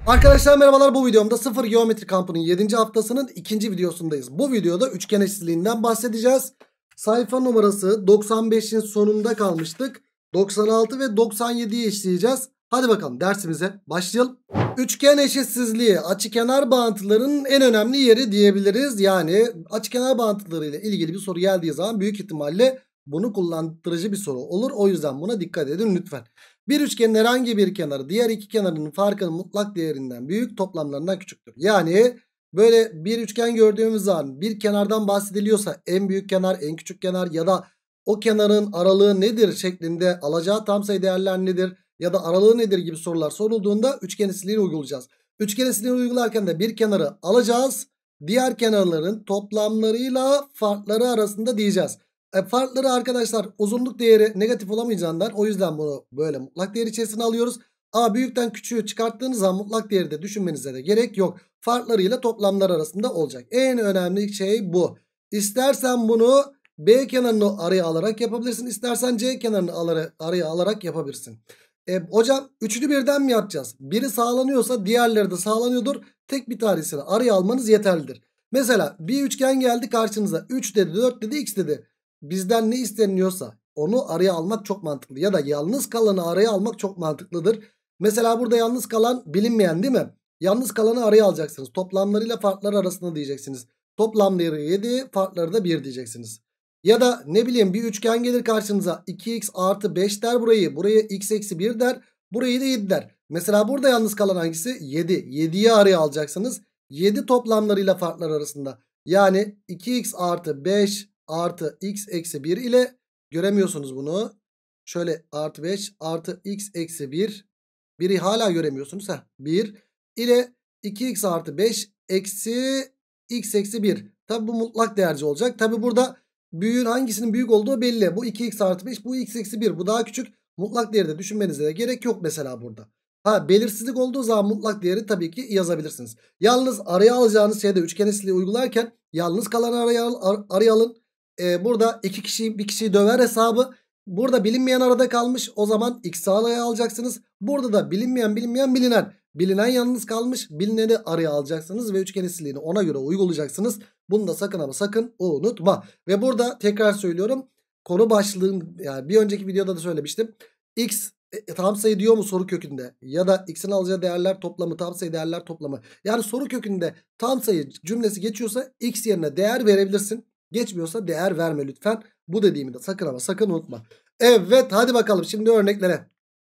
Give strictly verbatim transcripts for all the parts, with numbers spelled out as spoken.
Arkadaşlar merhabalar, bu videomda sıfır geometri kampının yedinci haftasının ikinci videosundayız. Bu videoda üçgen eşitsizliğinden bahsedeceğiz. Sayfa numarası doksan beşin sonunda kalmıştık. doksan altı ve doksan yediyi işleyeceğiz. Hadi bakalım dersimize başlayalım. Üçgen eşitsizliği açıkenar bağıntıların en önemli yeri diyebiliriz. Yani açıkenar bağıntıları ile ilgili bir soru geldiği zaman büyük ihtimalle bunu kullandırıcı bir soru olur. O yüzden buna dikkat edin lütfen. Bir üçgenin herhangi bir kenarı diğer iki kenarının farkının mutlak değerinden büyük, toplamlarından küçüktür. Yani böyle bir üçgen gördüğümüz zaman bir kenardan bahsediliyorsa en büyük kenar, en küçük kenar ya da o kenarın aralığı nedir şeklinde, alacağı tam sayı değerler nedir ya da aralığı nedir gibi sorular sorulduğunda üçgen eşitsizliğini uygulayacağız. Üçgen eşitsizliğini uygularken de bir kenarı alacağız, diğer kenarların toplamlarıyla farkları arasında diyeceğiz. E, farkları arkadaşlar uzunluk değeri negatif olamayacağından, o yüzden bunu böyle mutlak değer içerisine alıyoruz. A büyükten küçüğü çıkarttığınız zaman mutlak değeri de düşünmenize de gerek yok. Farklarıyla toplamlar arasında olacak. En önemli şey bu. İstersen bunu B kenarını araya alarak yapabilirsin. İstersen C kenarını araya alarak yapabilirsin. E, hocam üçünü birden mi yapacağız? Biri sağlanıyorsa diğerleri de sağlanıyordur. Tek bir tanesini araya almanız yeterlidir. Mesela bir üçgen geldi karşınıza. üç dedi, dört dedi, x dedi. Bizden ne isteniyorsa onu araya almak çok mantıklı. Ya da yalnız kalanı araya almak çok mantıklıdır. Mesela burada yalnız kalan bilinmeyen değil mi? Yalnız kalanı araya alacaksınız. Toplamlarıyla farkları arasında diyeceksiniz. Toplamları yedi, farkları da bir diyeceksiniz. Ya da ne bileyim bir üçgen gelir karşınıza. iki x artı beş der burayı. Buraya x eksi bir der. Burayı da yedi der. Mesela burada yalnız kalan hangisi? yedi. yediyi araya alacaksınız. yedi toplamlarıyla farklar arasında. Yani iki x artı beş artı x eksi bir ile göremiyorsunuz bunu. Şöyle artı beş artı x eksi bir. biri hala göremiyorsunuz. Heh, bir ile iki x artı beş eksi x eksi bir. Tabi bu mutlak değerci olacak. Tabi burada büyüğün hangisinin büyük olduğu belli. Bu iki x artı beş, bu x eksi bir. Bu daha küçük. Mutlak değeri de düşünmenize de gerek yok mesela burada. Ha, belirsizlik olduğu zaman mutlak değeri tabii ki yazabilirsiniz. Yalnız araya alacağınız şeyde üçgen eşitliği uygularken yalnız kalanı araya, ar araya alın. Ee, burada iki kişi bir kişiyi döver hesabı. Burada bilinmeyen arada kalmış. O zaman x'i araya alacaksınız. Burada da bilinmeyen bilinmeyen bilinen. Bilinen yalnız kalmış. Bilineni araya alacaksınız ve üçgen eşitliğini ona göre uygulayacaksınız. Bunu da sakın ama sakın unutma. Ve burada tekrar söylüyorum. Konu başlığın, yani bir önceki videoda da söylemiştim. X e, tam sayı diyor mu soru kökünde? Ya da x'in alacağı değerler toplamı, tam sayı değerler toplamı. Yani soru kökünde tam sayı cümlesi geçiyorsa x yerine değer verebilirsin. Geçmiyorsa değer verme lütfen. Bu dediğimi de sakın ama sakın unutma. Evet, hadi bakalım şimdi örneklere.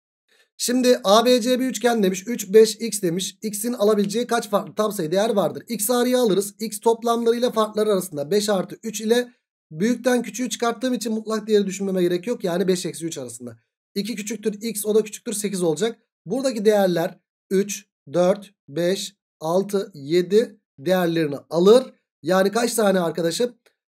Şimdi A B C bir üçgen demiş. üç, beş, x demiş. X'in alabileceği kaç farklı tam sayı değer vardır? X'i araya alırız. X toplamlarıyla farkları arasında beş artı üç ile büyükten küçüğü çıkarttığım için mutlak değeri düşünmeme gerek yok. Yani beş eksi üç arasında. iki küçüktür x, o da küçüktür sekiz olacak. Buradaki değerler üç, dört, beş, altı, yedi değerlerini alır. Yani kaç tane arkadaşım?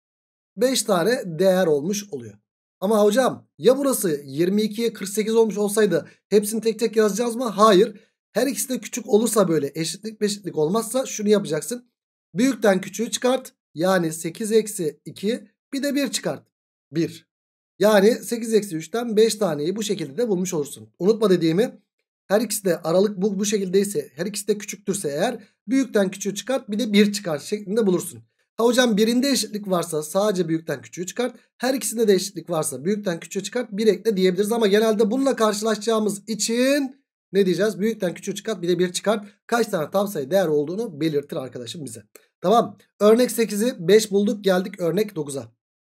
beş tane değer olmuş oluyor. Ama hocam ya burası yirmi ikiye kırk sekiz olmuş olsaydı hepsini tek tek yazacağız mı? Hayır. Her ikisi de küçük olursa, böyle eşitlik eşitlik olmazsa şunu yapacaksın. Büyükten küçüğü çıkart. Yani sekiz eksi iki, bir de bir çıkart. bir. Yani sekiz eksi üçten beş taneyi bu şekilde de bulmuş olursun. Unutma dediğimi. Her ikisi de aralık bu, bu şekildeyse, her ikisi de küçüktürse eğer büyükten küçüğü çıkart, bir de bir çıkart şeklinde bulursun. Ha hocam birinde eşitlik varsa sadece büyükten küçüğü çıkart. Her ikisinde de eşitlik varsa büyükten küçüğü çıkart, bir ekle diyebiliriz. Ama genelde bununla karşılaşacağımız için ne diyeceğiz? Büyükten küçüğü çıkart, bir de bir çıkart. Kaç tane tam sayı değer olduğunu belirtir arkadaşım bize. Tamam. Örnek sekizi beş bulduk, geldik örnek dokuza.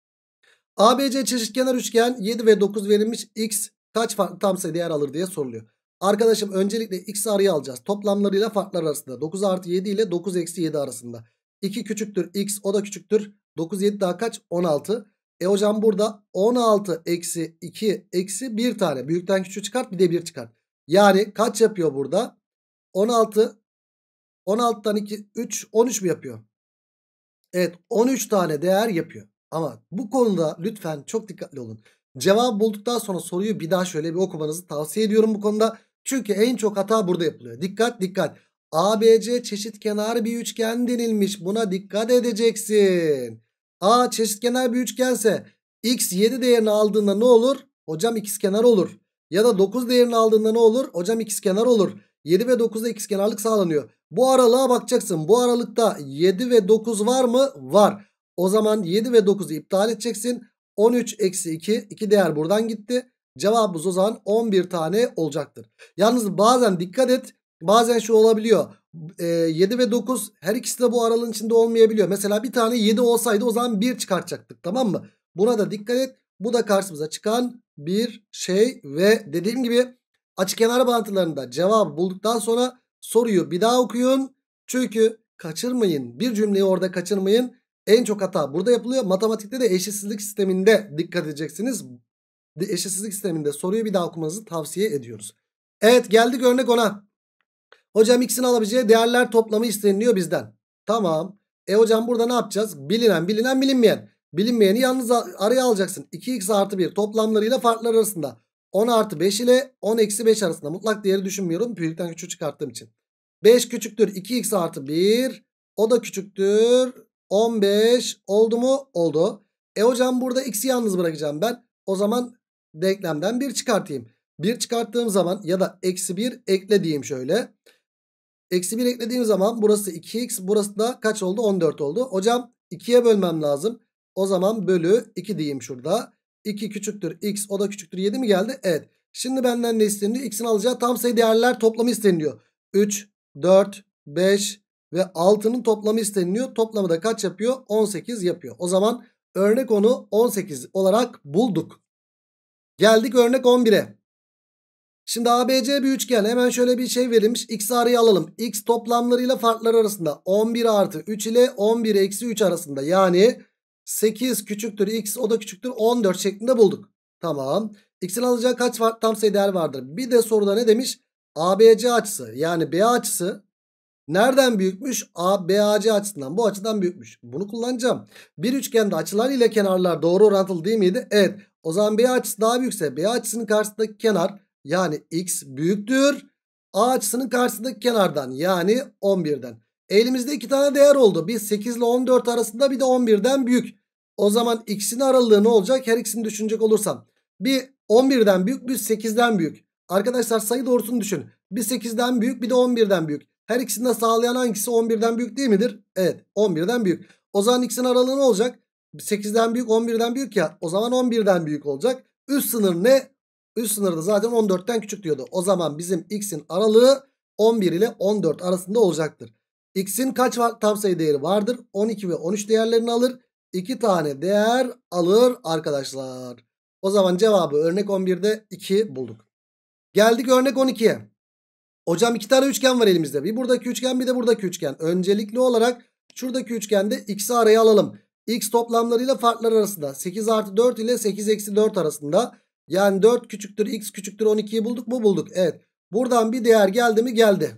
A B C çeşitkenar üçgen, yedi ve dokuz verilmiş, x kaç farklı tam sayı değer alır diye soruluyor. Arkadaşım öncelikle x'i araya alacağız. Toplamlarıyla farklar arasında. dokuz artı yedi ile dokuz eksi yedi arasında. iki küçüktür x, o da küçüktür. dokuz, yedi daha kaç? on altı. E hocam burada on altı eksi iki eksi bir tane. Büyükten küçüğü çıkart, bir de bir çıkart. Yani kaç yapıyor burada? on altı. on altıdan iki, üç, on üç mü yapıyor? Evet, on üç tane değer yapıyor. Ama bu konuda lütfen çok dikkatli olun. Cevabı bulduktan sonra soruyu bir daha şöyle bir okumanızı tavsiye ediyorum bu konuda. Çünkü en çok hata burada yapılıyor. Dikkat dikkat. A B C çeşitkenar bir üçgen denilmiş. Buna dikkat edeceksin. A çeşitkenar bir üçgense x yedi değerini aldığında ne olur? Hocam ikizkenar olur. Ya da dokuz değerini aldığında ne olur? Hocam ikizkenar olur. yedi ve dokuzda ikizkenarlık sağlanıyor. Bu aralığa bakacaksın. Bu aralıkta yedi ve dokuz var mı? Var. O zaman yedi ve dokuzu iptal edeceksin. on üç eksi iki. iki değer buradan gitti. Cevabımız o zaman on bir tane olacaktır. Yalnız bazen dikkat et. Bazen şu olabiliyor. E, yedi ve dokuz her ikisi de bu aralığın içinde olmayabiliyor. Mesela bir tane yedi olsaydı o zaman bir çıkartacaktık, tamam mı? Buna da dikkat et. Bu da karşımıza çıkan bir şey ve dediğim gibi açıkenar bağıntılarında cevabı bulduktan sonra soruyu bir daha okuyun. Çünkü kaçırmayın. Bir cümleyi orada kaçırmayın. En çok hata burada yapılıyor. Matematikte de eşitsizlik sisteminde dikkat edeceksiniz. Eşitsizlik sisteminde soruyu bir daha okumanızı tavsiye ediyoruz. Evet, geldik örnek ona. Hocam x'in alabileceği değerler toplamı isteniliyor bizden. Tamam. E hocam burada ne yapacağız? Bilinen, bilinen, bilinmeyen. Bilinmeyeni yalnız araya alacaksın. iki x artı bir toplamlarıyla farklar arasında. on artı beş ile on eksi beş arasında. Mutlak değeri düşünmüyorum. Büyükten küçük çıkarttığım için. beş küçüktür iki x artı bir. O da küçüktür on beş. Oldu mu? Oldu. E hocam burada x'i yalnız bırakacağım ben. O zaman denklemden bir çıkartayım. bir çıkarttığım zaman ya da eksi bir ekle diyeyim şöyle. Eksi bir eklediğim zaman burası iki x, burası da kaç oldu? on dört oldu. Hocam ikiye bölmem lazım. O zaman bölü iki diyeyim şurada. iki küçüktür x, o da küçüktür yedi mi geldi? Evet. Şimdi benden ne isteniyor? X'in alacağı tam sayı değerler toplamı isteniyor. üç, dört, beş ve altının toplamı isteniyor. Toplamı da kaç yapıyor? on sekiz yapıyor. O zaman örnek onu on sekiz olarak bulduk. Geldik örnek on bire. Şimdi A B C bir üçgen. Hemen şöyle bir şey verilmiş. X'i araya alalım. X toplamlarıyla farkları arasında. on bir artı üç ile on bir eksi üç arasında. Yani sekiz küçüktür x, o da küçüktür on dört şeklinde bulduk. Tamam. X'in alacağı kaç farklı tam sayı değer vardır? Bir de soruda ne demiş? A B C açısı yani B açısı nereden büyükmüş? A B A C açısından. Bu açıdan büyükmüş. Bunu kullanacağım. Bir üçgende açılar ile kenarlar doğru orantılı değil miydi? Evet. O zaman B açısı daha büyükse B açısının karşısındaki kenar yani x büyüktür A açısının karşısındaki kenardan yani on birden. Elimizde iki tane değer oldu. Bir sekiz ile on dört arasında, bir de on birden büyük. O zaman x'in aralığı ne olacak? Her ikisini düşünecek olursam. Bir on birden büyük, bir sekizden büyük. Arkadaşlar sayı doğrusunu düşün. Bir sekizden büyük, bir de on birden büyük. Her ikisini de sağlayan hangisi? on birden büyük değil midir? Evet, on birden büyük. O zaman x'in aralığı ne olacak? sekizden büyük, on birden büyük ya. O zaman on birden büyük olacak. Üst sınır ne? Üst sınırda zaten on dörtten küçük diyordu. O zaman bizim x'in aralığı on bir ile on dört arasında olacaktır. X'in kaç tam sayı değeri vardır? on iki ve on üç değerlerini alır. iki tane değer alır arkadaşlar. O zaman cevabı örnek on birde iki bulduk. Geldik örnek on ikiye. Hocam iki tane üçgen var elimizde. Bir buradaki üçgen, bir de buradaki üçgen. Öncelikli olarak şuradaki üçgende x'i araya alalım. X toplamlarıyla farklar arasında. sekiz artı dört ile sekiz eksi dört arasında. Yani dört küçüktür x küçüktür on ikiyi bulduk mu? Bulduk. Evet. Buradan bir değer geldi mi? Geldi.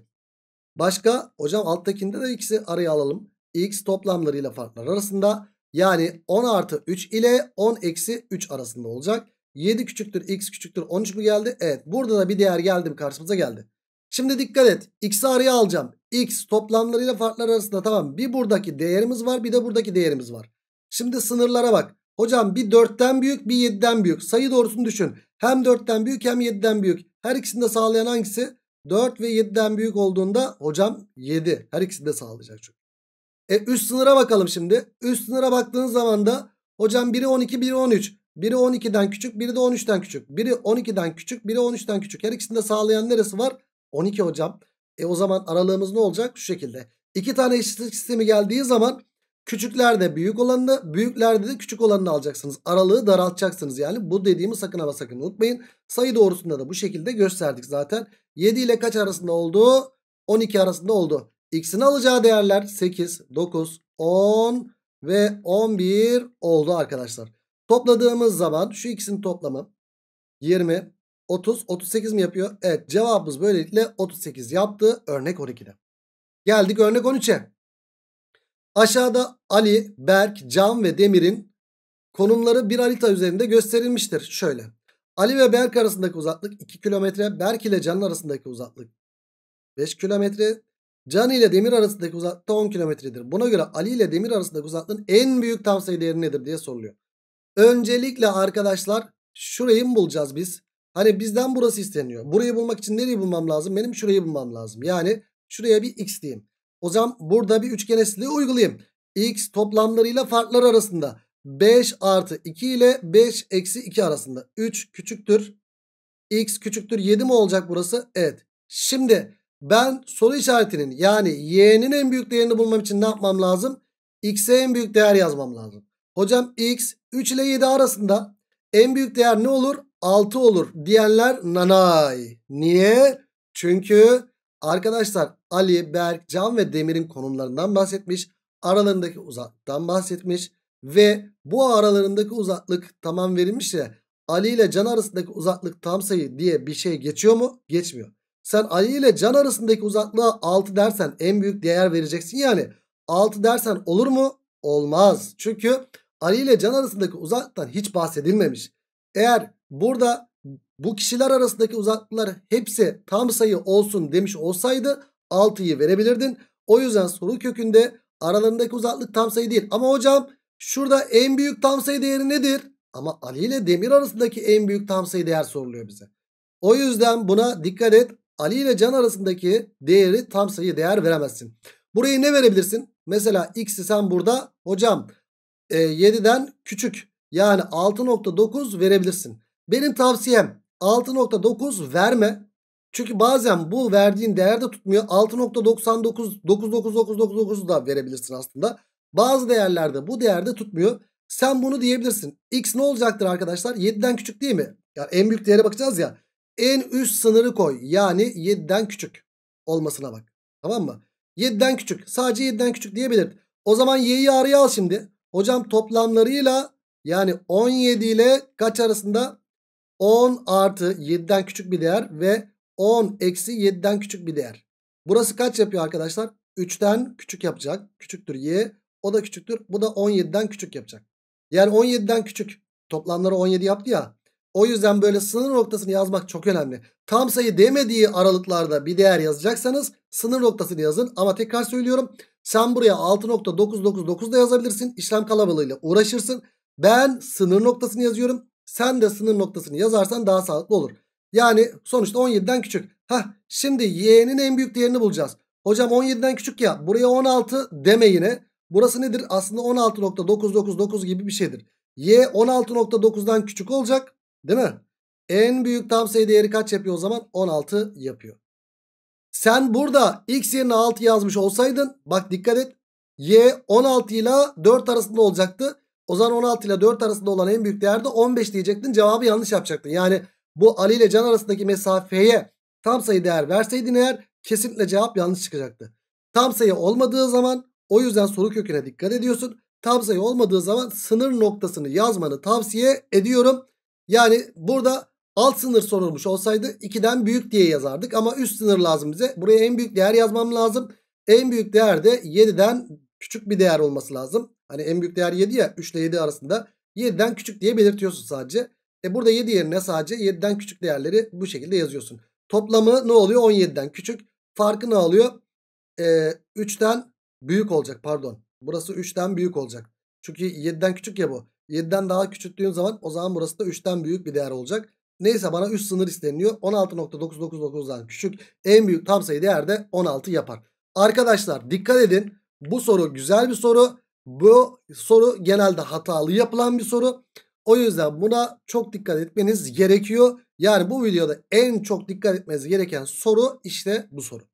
Başka? Hocam alttakinde de x'i araya alalım. X toplamlarıyla farklar arasında. Yani on artı üç ile on eksi üç arasında olacak. yedi küçüktür x küçüktür on üç mu geldi? Evet. Burada da bir değer geldi mi? Karşımıza geldi. Şimdi dikkat et. X'i araya alacağım. X toplamlarıyla farklar arasında, tamam. Bir buradaki değerimiz var, bir de buradaki değerimiz var. Şimdi sınırlara bak. Hocam bir dörtten büyük, bir yediden büyük. Sayı doğrusunu düşün. Hem dörtten büyük hem yediden büyük. Her ikisini de sağlayan hangisi? dört ve yediden büyük olduğunda hocam yedi. Her ikisini de sağlayacak çünkü. E üst sınıra bakalım şimdi. Üst sınıra baktığınız zaman da hocam biri on iki, biri on üç. Biri on ikiden küçük, biri de on üçten küçük. Biri on ikiden küçük, biri on üçten küçük. Her ikisini de sağlayan neresi var? on iki hocam. E o zaman aralığımız ne olacak? Şu şekilde. İki tane eşitlik sistemi geldiği zaman küçüklerde büyük olanını, büyüklerde de küçük olanını alacaksınız. Aralığı daraltacaksınız yani. Bu dediğimi sakın ama sakın unutmayın. Sayı doğrusunda da bu şekilde gösterdik zaten. yedi ile kaç arasında oldu? on iki arasında oldu. X'in alacağı değerler sekiz, dokuz, on ve on bir oldu arkadaşlar. Topladığımız zaman şu ikisinin toplamı yirmi, otuz, otuz sekiz mi yapıyor? Evet, cevabımız böylelikle otuz sekiz yaptı örnek on ikide. Geldik örnek on üçe. Aşağıda Ali, Berk, Can ve Demir'in konumları bir harita üzerinde gösterilmiştir. Şöyle. Ali ve Berk arasındaki uzaklık iki kilometre. Berk ile Can arasındaki uzaklık beş kilometre. Can ile Demir arasındaki uzaklık on kilometredir. Buna göre Ali ile Demir arasındaki uzaklığın en büyük tam sayı değeri nedir diye soruluyor. Öncelikle arkadaşlar şurayı mı bulacağız biz? Hani bizden burası isteniyor. Burayı bulmak için nereyi bulmam lazım? Benim şurayı bulmam lazım. Yani şuraya bir x diyeyim. O zaman burada bir üçgen eşitliği uygulayayım. X toplamlarıyla farkları arasında. beş artı iki ile beş eksi iki arasında. üç küçüktür. X küçüktür yedi mi olacak burası? Evet. Şimdi ben soru işaretinin yani y'nin en büyük değerini bulmam için ne yapmam lazım? X'e en büyük değer yazmam lazım. Hocam x üç ile yedi arasında en büyük değer ne olur? altı olur diyenler nanay. Niye? Çünkü arkadaşlar Ali, Berk, Can ve Demir'in konumlarından bahsetmiş. Aralarındaki uzaklıktan bahsetmiş. Ve bu aralarındaki uzaklık tamam verilmiş ya. Ali ile Can arasındaki uzaklık tam sayı diye bir şey geçiyor mu? Geçmiyor. Sen Ali ile Can arasındaki uzaklığa altı dersen en büyük değer vereceksin yani. altı dersen olur mu? Olmaz. Çünkü Ali ile Can arasındaki uzaklıktan hiç bahsedilmemiş. Eğer burada bu kişiler arasındaki uzaklıklar hepsi tam sayı olsun demiş olsaydı altıyı verebilirdin. O yüzden soru kökünde aralarındaki uzaklık tam sayı değil. Ama hocam şurada en büyük tam sayı değeri nedir? Ama Ali ile Demir arasındaki en büyük tam sayı değer soruluyor bize. O yüzden buna dikkat et. Ali ile Can arasındaki değeri tam sayı değer veremezsin. Burayı ne verebilirsin? Mesela x'i sen burada hocam e, yediden küçük yani altı nokta dokuz verebilirsin. Benim tavsiyem altı nokta dokuz verme. Çünkü bazen bu verdiğin değer de tutmuyor. altı nokta doksan dokuz dokuz dokuz dokuz dokuz dokuz da verebilirsin aslında. Bazı değerlerde bu değerde tutmuyor. Sen bunu diyebilirsin. X ne olacaktır arkadaşlar? yediden küçük değil mi? Yani en büyük değere bakacağız ya. En üst sınırı koy. Yani yediden küçük olmasına bak. Tamam mı? yediden küçük. Sadece yediden küçük diyebilir. O zaman y'yi araya al şimdi. Hocam toplamlarıyla yani on yedi ile kaç arasında? on artı yediden küçük bir değer ve on eksi yediden küçük bir değer. Burası kaç yapıyor arkadaşlar? üçten küçük yapacak. Küçüktür y. O da küçüktür. Bu da on yediden küçük yapacak. Yani on yediden küçük. Toplamları on yedi yaptı ya. O yüzden böyle sınır noktasını yazmak çok önemli. Tam sayı demediği aralıklarda bir değer yazacaksanız sınır noktasını yazın. Ama tekrar söylüyorum. Sen buraya altı nokta dokuz dokuz dokuz da yazabilirsin. İşlem kalabalığıyla uğraşırsın. Ben sınır noktasını yazıyorum. Sen de sınır noktasını yazarsan daha sağlıklı olur. Yani sonuçta on yediden küçük. Hah, şimdi y'nin en büyük değerini bulacağız. Hocam on yediden küçük ya. Buraya on altı deme yine. Burası nedir? Aslında on altı nokta dokuz dokuz dokuz gibi bir şeydir. Y on altı nokta dokuzdan küçük olacak. Değil mi? En büyük tam sayı değeri kaç yapıyor o zaman? on altı yapıyor. Sen burada x yerine altı yazmış olsaydın bak dikkat et. Y on altı ile dört arasında olacaktı. O zaman on altı ile dört arasında olan en büyük değerde on beş diyecektin. Cevabı yanlış yapacaktın. Yani bu Ali ile Can arasındaki mesafeye tam sayı değer verseydin eğer kesinlikle cevap yanlış çıkacaktı. Tam sayı olmadığı zaman o yüzden soru köküne dikkat ediyorsun. Tam sayı olmadığı zaman sınır noktasını yazmanı tavsiye ediyorum. Yani burada alt sınır sorulmuş olsaydı ikiden büyük diye yazardık. Ama üst sınır lazım bize. Buraya en büyük değer yazmam lazım. En büyük değer de yediden küçük bir değer olması lazım. Hani en büyük değer yedi ya, üç ile yedi arasında. yediden küçük diye belirtiyorsun sadece. E burada yedi yerine sadece yediden küçük değerleri bu şekilde yazıyorsun. Toplamı ne oluyor? on yediden küçük. Farkı ne oluyor? Ee, üçten büyük olacak, pardon. Burası üçten büyük olacak. Çünkü yediden küçük ya bu. yediden daha küçülttüğün zaman o zaman burası da üçten büyük bir değer olacak. Neyse bana üst sınır isteniyor. on altı nokta dokuz dokuz dokuzdan küçük. En büyük tam sayı değer de on altı yapar. Arkadaşlar dikkat edin. Bu soru güzel bir soru. Bu soru genelde hatalı yapılan bir soru. O yüzden buna çok dikkat etmeniz gerekiyor. Yani bu videoda en çok dikkat etmeniz gereken soru işte bu soru.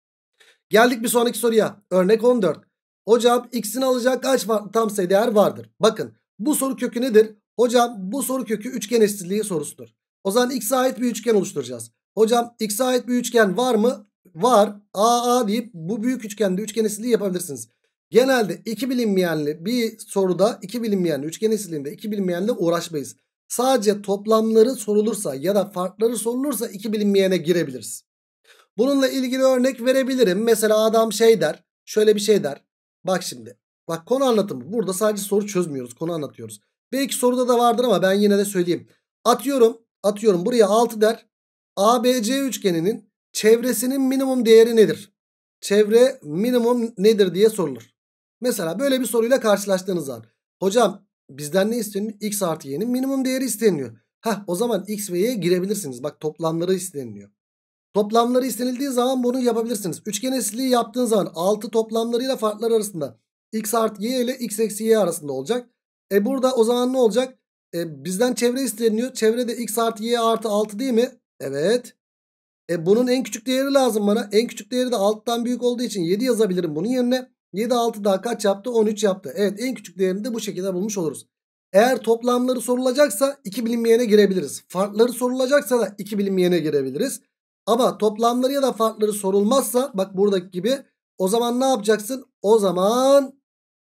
Geldik bir sonraki soruya. Örnek on dört. Hocam x'in alacağı kaç farklı tam sayı değer vardır? Bakın bu soru kökü nedir? Hocam bu soru kökü üçgen eşitsizliği sorusudur. O zaman x'e ait bir üçgen oluşturacağız. Hocam x'e ait bir üçgen var mı? Var. A A deyip bu büyük üçgende üçgen eşitsizliği yapabilirsiniz. Genelde iki bilinmeyenli bir soruda iki bilinmeyenli üçgen eşitsizliğinde iki bilinmeyenle uğraşmayız. Sadece toplamları sorulursa ya da farkları sorulursa iki bilinmeyene girebiliriz. Bununla ilgili örnek verebilirim. Mesela adam şey der. Şöyle bir şey der. Bak şimdi. Bak konu anlatımı. Burada sadece soru çözmüyoruz. Konu anlatıyoruz. Belki soruda da vardır ama ben yine de söyleyeyim. Atıyorum. Atıyorum. Buraya altı der. A B C üçgeninin çevresinin minimum değeri nedir? Çevre minimum nedir diye sorulur. Mesela böyle bir soruyla karşılaştığınız zaman. Hocam bizden ne isteniyor? X artı y'nin minimum değeri isteniyor. Heh, o zaman x ve y girebilirsiniz. Bak toplamları isteniliyor. Toplamları istenildiği zaman bunu yapabilirsiniz. Üçgen eşitliği yaptığın zaman altı toplamlarıyla farklar arasında x artı y ile x eksi y arasında olacak. E burada o zaman ne olacak? E bizden çevre isteniyor. Çevrede x artı y artı altı değil mi? Evet. E bunun en küçük değeri lazım bana. En küçük değeri de altıdan büyük olduğu için yedi yazabilirim bunun yerine. yedi altı daha kaç yaptı? on üç yaptı. Evet, en küçük değerini de bu şekilde bulmuş oluruz. Eğer toplamları sorulacaksa iki bilinmeyene girebiliriz. Farkları sorulacaksa da iki bilinmeyene girebiliriz. Ama toplamları ya da farkları sorulmazsa bak buradaki gibi, o zaman ne yapacaksın? O zaman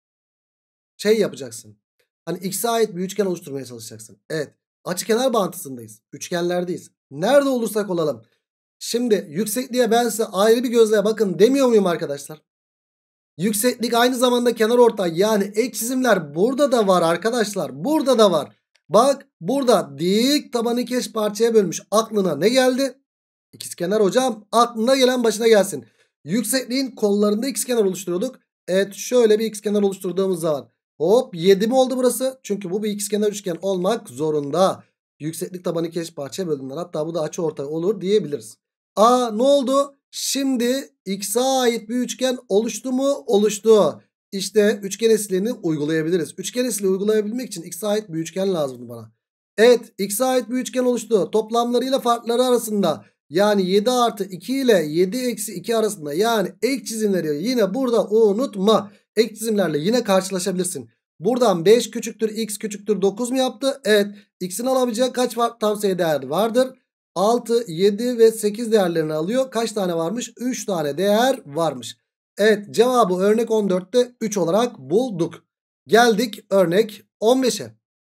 şey yapacaksın. Hani x'e ait bir üçgen oluşturmaya çalışacaksın. Evet, açıkenar bağıntısındayız. Üçgenlerdeyiz. Nerede olursak olalım. Şimdi yüksekliğe ben size ayrı bir gözle bakın demiyor muyum arkadaşlar? Yükseklik aynı zamanda kenarortay, yani ek çizimler burada da var arkadaşlar. Burada da var. Bak burada dik tabanı iki eş parçaya bölmüş. Aklına ne geldi? İkizkenar hocam. Aklına gelen başına gelsin. Yüksekliğin kollarında ikizkenar oluşturuyorduk. Evet, şöyle bir ikizkenar oluşturduğumuz zaman hop yedi mi oldu burası? Çünkü bu bir ikizkenar üçgen olmak zorunda. Yükseklik tabanı iki eş parçaya böldüğünden, hatta bu da açıortay olur diyebiliriz. Aa, ne oldu? Şimdi x'e ait bir üçgen oluştu mu? Oluştu. İşte üçgen eşitliğini uygulayabiliriz. Üçgen eşitliği uygulayabilmek için x'e ait bir üçgen lazımdı bana. Evet, x'e ait bir üçgen oluştu. Toplamlarıyla farkları arasında, yani yedi artı iki ile yedi eksi iki arasında, yani ek çizimleri yine burada unutma. Ek çizimlerle yine karşılaşabilirsin. Buradan beş küçüktür x küçüktür dokuz mu yaptı? Evet, x'in alabileceği kaç farklı tam sayı değer vardır? altı, yedi ve sekiz değerlerini alıyor. Kaç tane varmış? üç tane değer varmış. Evet, cevabı örnek on dörtte üç olarak bulduk. Geldik örnek on beşe.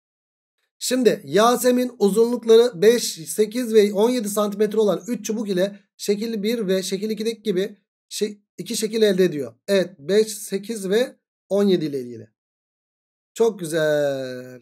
Şimdi Yasemin uzunlukları beş, sekiz ve on yedi santimetre olan üç çubuk ile şekil bir ve şekil ikideki gibi iki şekil elde ediyor. Evet, beş, sekiz ve on yedi ile ilgili. Çok güzel.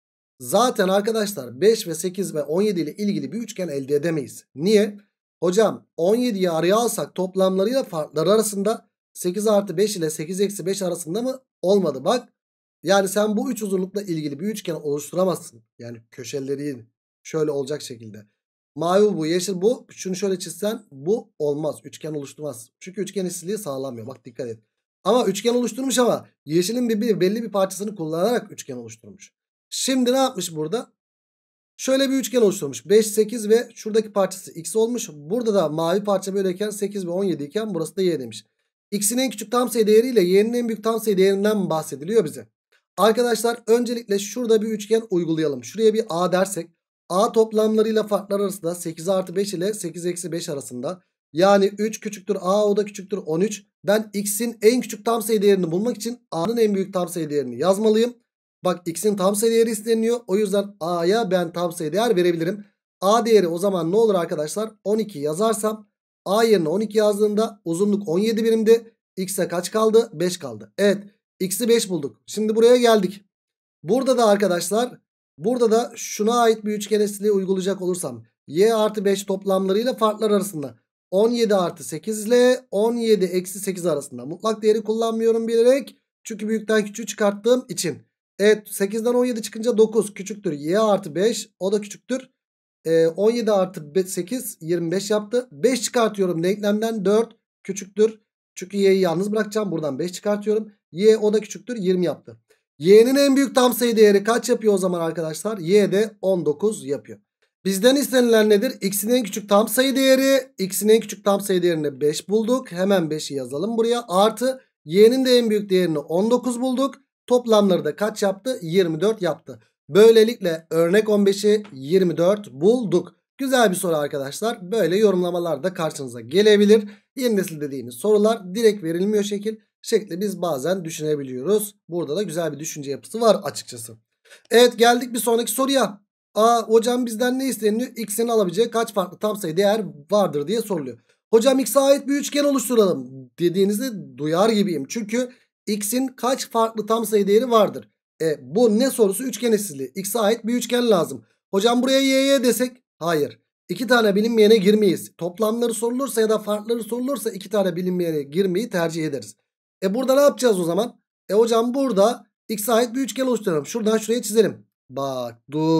Zaten arkadaşlar beş ve sekiz ve on yedi ile ilgili bir üçgen elde edemeyiz. Niye? Hocam on yediyi araya alsak toplamlarıyla farkları arasında, sekiz artı beş ile sekiz eksi beş arasında mı? Olmadı bak. Yani sen bu üç uzunlukla ilgili bir üçgen oluşturamazsın. Yani köşeleri şöyle olacak şekilde. Mavi bu, yeşil bu. Şunu şöyle çizsen bu olmaz. Üçgen oluşturmaz. Çünkü üçgen eşitliği sağlamıyor. Bak dikkat et. Ama üçgen oluşturmuş, ama yeşilin bir, bir belli bir parçasını kullanarak üçgen oluşturmuş. Şimdi ne yapmış burada? Şöyle bir üçgen oluşturmuş. beş, sekiz ve şuradaki parçası x olmuş. Burada da mavi parça böyleyken sekiz ve on yedi iken burası da y demiş. X'in en küçük tam sayı değeriyle y'nin en büyük tam sayı değerinden bahsediliyor bize. Arkadaşlar öncelikle şurada bir üçgen uygulayalım. Şuraya bir a dersek. A toplamlarıyla farklar arasında sekiz artı beş ile sekiz eksi beş arasında. Yani üç küçüktür a, o da küçüktür on üç. Ben x'in en küçük tam sayı değerini bulmak için a'nın en büyük tam sayı değerini yazmalıyım. Bak x'in tam sayı değeri isteniyor. O yüzden a'ya ben tam sayı değer verebilirim. A değeri o zaman ne olur arkadaşlar? on iki yazarsam a yerine on iki yazdığımda uzunluk on yedi birimdi. X'e kaç kaldı? beş kaldı. Evet, x'i beş bulduk. Şimdi buraya geldik. Burada da arkadaşlar, burada da şuna ait bir üçgen eşitliği uygulayacak olursam y artı beş toplamlarıyla farklar arasında on yedi artı sekiz ile on yedi eksi sekiz arasında. Mutlak değeri kullanmıyorum bilerek, çünkü büyükten küçüğü çıkarttığım için. Evet, sekizden on yedi çıkınca dokuz küçüktür y artı beş, o da küçüktür. Ee, on yedi artı sekiz yirmi beş yaptı. beş çıkartıyorum denklemden, dört küçüktür. Çünkü y'yi yalnız bırakacağım, buradan beş çıkartıyorum. Y, o da küçüktür, yirmi yaptı. Y'nin en büyük tam sayı değeri kaç yapıyor o zaman arkadaşlar? Y de on dokuz yapıyor. Bizden istenilen nedir? X'in en küçük tam sayı değeri. X'in en küçük tam sayı değerini beş bulduk. Hemen beşi yazalım buraya. Artı y'nin de en büyük değerini on dokuz bulduk. Toplamları da kaç yaptı? yirmi dört yaptı. Böylelikle örnek on beşi yirmi dört bulduk. Güzel bir soru arkadaşlar. Böyle yorumlamalar da karşınıza gelebilir. Yeni nesil dediğimiz sorular direkt verilmiyor şekil. Şekli biz bazen düşünebiliyoruz. Burada da güzel bir düşünce yapısı var açıkçası. Evet, geldik bir sonraki soruya. Aa, hocam bizden ne isteniyor? X'in alabileceği kaç farklı tam sayı değer vardır diye soruluyor. Hocam x'e ait bir üçgen oluşturalım dediğinizi duyar gibiyim. Çünkü x'in kaç farklı tam sayı değeri vardır? E, bu ne sorusu? Üçgen eşitliği. X'e ait bir üçgen lazım. Hocam buraya y'ye desek? Hayır. İki tane bilinmeyene girmeyiz. Toplamları sorulursa ya da farkları sorulursa iki tane bilinmeyene girmeyi tercih ederiz. E burada ne yapacağız o zaman? E hocam burada x'e ait bir üçgen oluşturalım. Şuradan şuraya çizelim. Bak dur.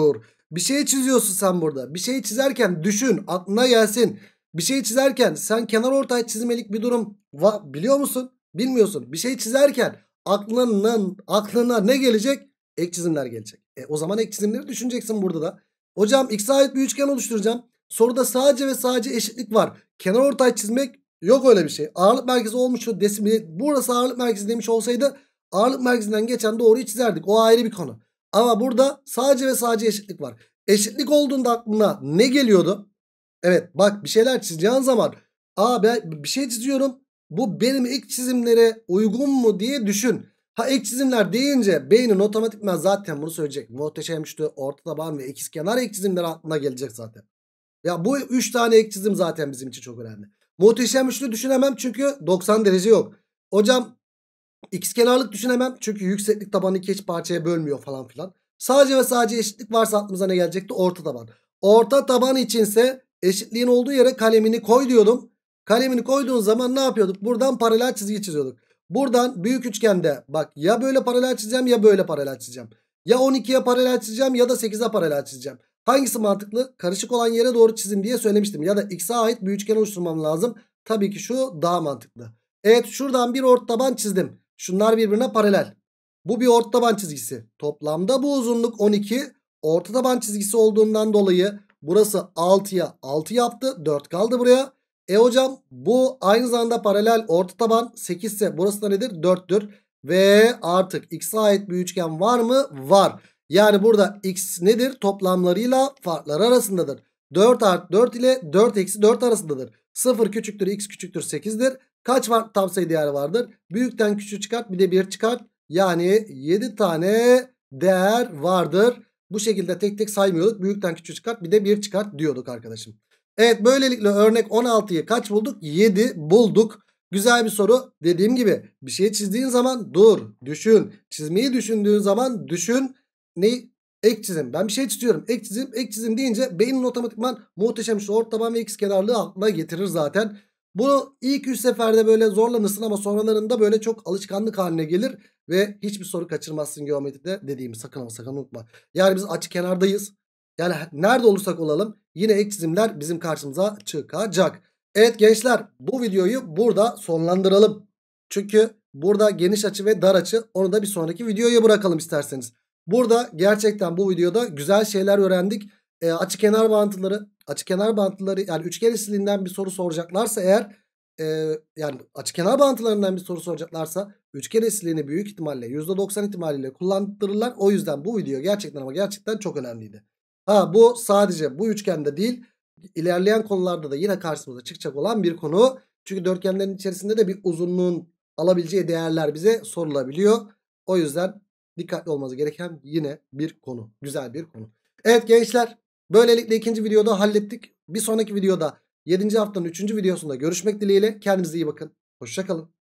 Bir şey çiziyorsun sen burada. Bir şeyi çizerken düşün, aklına gelsin. Bir şey çizerken sen kenarortay çizmelik bir durum biliyor musun? Bilmiyorsun. Bir şey çizerken aklına, aklına ne gelecek? Ek çizimler gelecek. E, o zaman ek çizimleri düşüneceksin burada da. Hocam x'e ait bir üçgen oluşturacağım. Soruda sadece ve sadece eşitlik var. Kenarortay çizmek yok, öyle bir şey. Ağırlık merkezi olmuş desim, burası ağırlık merkezi demiş olsaydı ağırlık merkezinden geçen doğruyu çizerdik. O ayrı bir konu. Ama burada sadece ve sadece eşitlik var. Eşitlik olduğunda aklına ne geliyordu? Evet bak, bir şeyler çizeceğin zaman aa ben bir şey çiziyorum, bu benim ek çizimlere uygun mu diye düşün. Ha ek çizimler deyince beynin otomatikman zaten bunu söyleyecek. Muhteşem üçlü, orta taban ve ikizkenar ek çizimler aklına gelecek zaten. Ya bu üç tane ek çizim zaten bizim için çok önemli. Muhteşem üçlü düşünemem çünkü doksan derece yok. Hocam ikizkenarlık düşünemem çünkü yükseklik tabanı iki eş parçaya bölmüyor falan filan. Sadece ve sadece eşitlik varsa aklımıza ne gelecekti? Orta taban. Orta taban içinse eşitliğin olduğu yere kalemini koy diyordum. Kalemini koyduğun zaman ne yapıyorduk? Buradan paralel çizgi çiziyorduk. Buradan büyük üçgende bak ya böyle paralel çizeceğim ya böyle paralel çizeceğim. Ya on ikiye paralel çizeceğim ya da sekize paralel çizeceğim. Hangisi mantıklı? Karışık olan yere doğru çizin diye söylemiştim. Ya da x'e ait bir üçgen oluşturmam lazım. Tabii ki şu daha mantıklı. Evet, şuradan bir orta taban çizdim. Şunlar birbirine paralel. Bu bir orta taban çizgisi. Toplamda bu uzunluk on iki. Orta taban çizgisi olduğundan dolayı burası altıya altı yaptı. dört kaldı buraya. E hocam bu aynı zamanda paralel, orta taban sekiz ise burası da nedir? dörttür. Ve artık x'e ait bir üçgen var mı? Var. Yani burada x nedir? Toplamlarıyla farkları arasındadır. dört artı dört ile dört eksi dört arasındadır. sıfır küçüktür x küçüktür sekizdir. Kaç farklı tam sayı değeri vardır? Büyükten küçüğü çıkart, bir de bir çıkart. Yani yedi tane değer vardır. Bu şekilde tek tek saymıyorduk. Büyükten küçüğü çıkart, bir de bir çıkart diyorduk arkadaşım. Evet, böylelikle örnek on altıyı kaç bulduk? yedi bulduk. Güzel bir soru. Dediğim gibi bir şey çizdiğin zaman dur, düşün. Çizmeyi düşündüğün zaman düşün. Ne? Ek çizim. Ben bir şey çiziyorum. Ek çizim, ek çizim deyince beynin otomatikman muhteşem şu orta taban ve ikizkenarlığı aklına getirir zaten. Bunu ilk üç seferde böyle zorlanırsın ama sonralarında böyle çok alışkanlık haline gelir ve hiçbir soru kaçırmazsın geometride, dediğimi sakın ama sakın unutma. Yani biz açı kenardayız. Yani nerede olursak olalım yine ek çizimler bizim karşımıza çıkacak. Evet gençler, bu videoyu burada sonlandıralım. Çünkü burada geniş açı ve dar açı, onu da bir sonraki videoya bırakalım isterseniz. Burada gerçekten bu videoda güzel şeyler öğrendik. E, açıkenar bağıntıları, açıkenar bağıntıları yani üçgen eşliliğinden bir soru soracaklarsa eğer, e, yani açıkenar bağıntılarından bir soru soracaklarsa üçgen eşliliğini büyük ihtimalle yüzde doksan ihtimaliyle kullandırırlar. O yüzden bu video gerçekten ama gerçekten çok önemliydi. Ha, bu sadece bu üçgende değil, ilerleyen konularda da yine karşımıza çıkacak olan bir konu. Çünkü dörtgenlerin içerisinde de bir uzunluğun alabileceği değerler bize sorulabiliyor. O yüzden dikkatli olması gereken yine bir konu. Güzel bir konu. Evet gençler, böylelikle ikinci videoda hallettik. Bir sonraki videoda yedinci haftanın üçüncü videosunda görüşmek dileğiyle. Kendinize iyi bakın. Hoşça kalın.